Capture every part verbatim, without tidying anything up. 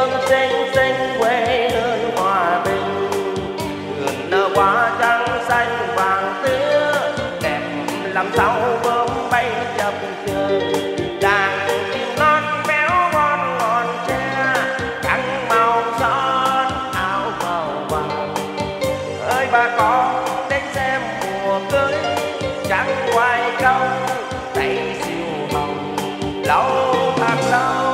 dân xinh xinh quê hương hòa bình, vườn nở hoa trắng xanh vàng tía, đẹp làm sao bướm bay chập chờn, đàn chim non béo ngon ngọn tre, trắng màu son áo màu vàng. Ơi bà con đến xem mùa cưới, trắng hoài câu tay siêu hồng lâu thật lâu.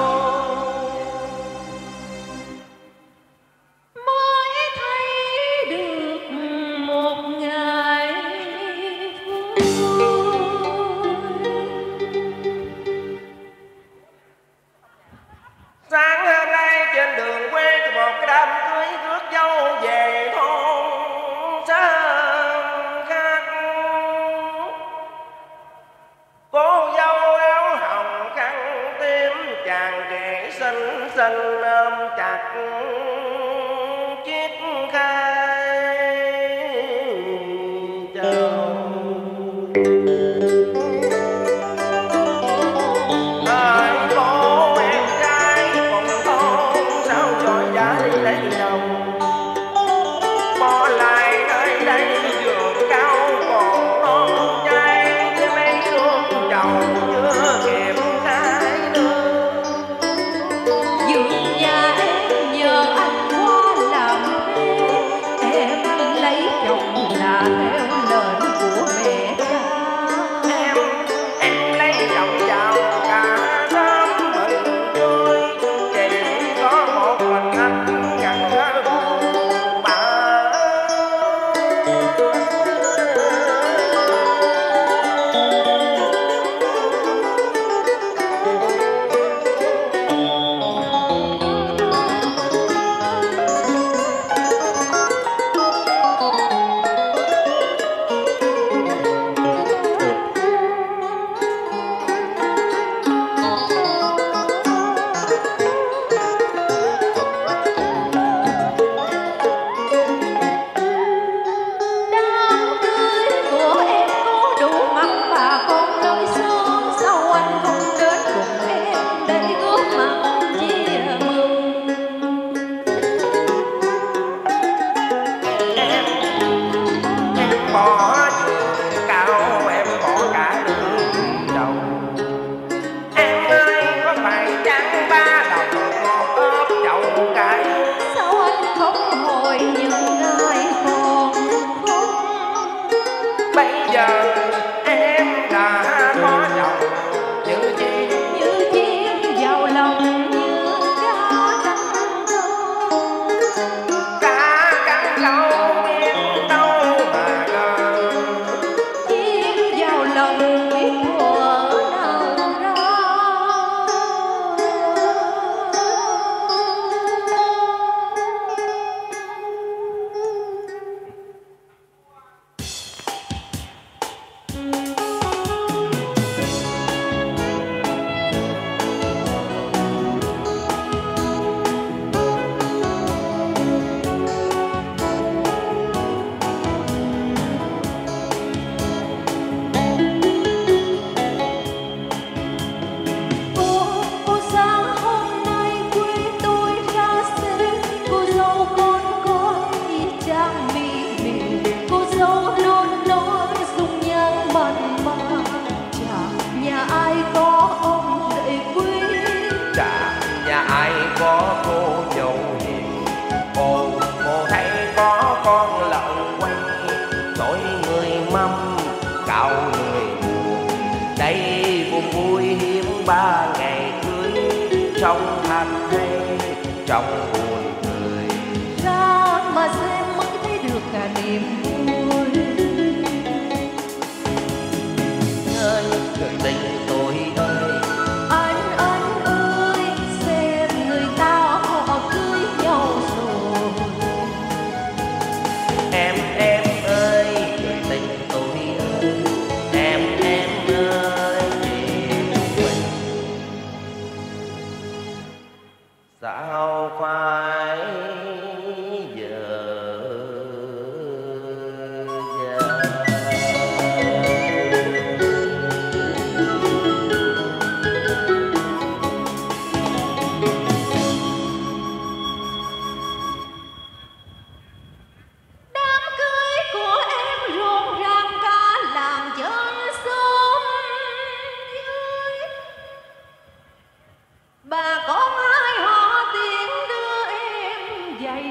Sáng hôm nay trên đường quê có một cái đám cưới rước dâu về thôn Sơn Khắc. Cô dâu áo hồng khăn tím, chàng trẻ xinh xinh ôm chặt chiếc khai châu. Ba ngày cưới trong than hay trong buồn cười, ra mà xem mới thấy được cả niềm vui. ơi người tình tôi ơi, anh anh ơi, xem người ta họ cưới nhau rồi. Em em ơi người tình tôi ơi, em em ơi sao phải giờ già.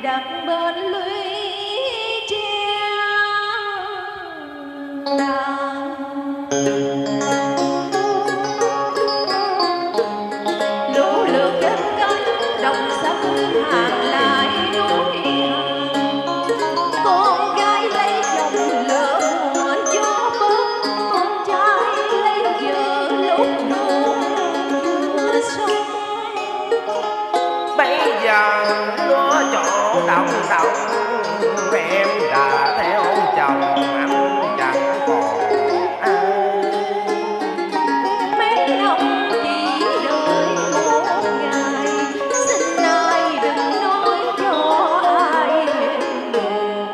đặt bên lũy tre đàn. Lũ lượt kết cánh đồng sắp hàng lại núi hằng. Con gái lấy chồng lửa mùa gió bớt, con trai lấy vợ lúc nụ vừa xuân. Bây giờ có chỗ đồng đồng em đã theo chồng anh chẳng còn ai. Mấy năm chỉ đợi một ngày, xin ai đừng nói cho ai buồn.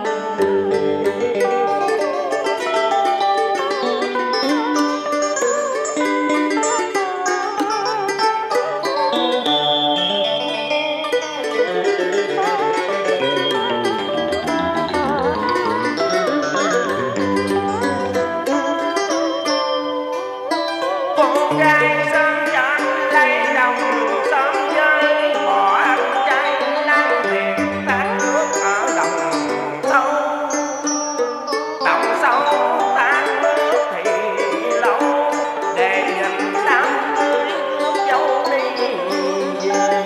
Con gái sớm chọn lấy chồng sớm với bỏ ăn chay nắng thiệt tháng nước ở đồng sâu. Đồng sâu tan nước thì lâu, để nhìn đám cưới ước dấu đi về.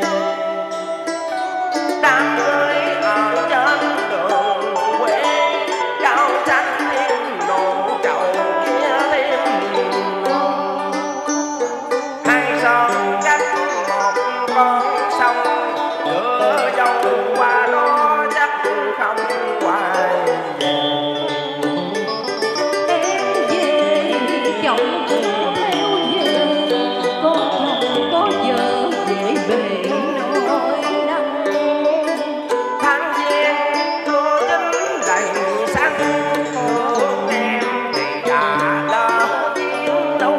Đám cưới ở trên đường quê, cao xanh thêm nụ trầu kia thêm nồng. Hai son cách một con sông, đưa dâu qua đó chắc không hoài về. Em về chồng cũng theo về, con chồng có vợ dễ bề nỗi đắng. Tháng giêng mưa kính đầy xanh, hương em thì già lỡ tiếng lâu.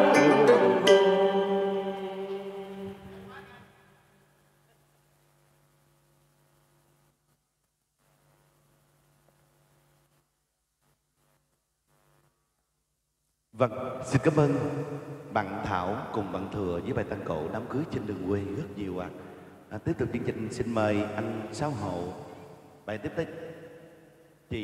Vâng, xin cảm ơn bạn Thảo cùng bạn Thừa với bài tân cổ Đám cưới trên đường quê rất nhiều ạ. À. À, tiếp tục chương trình xin mời anh Sáu Hậu bài tiếp tới.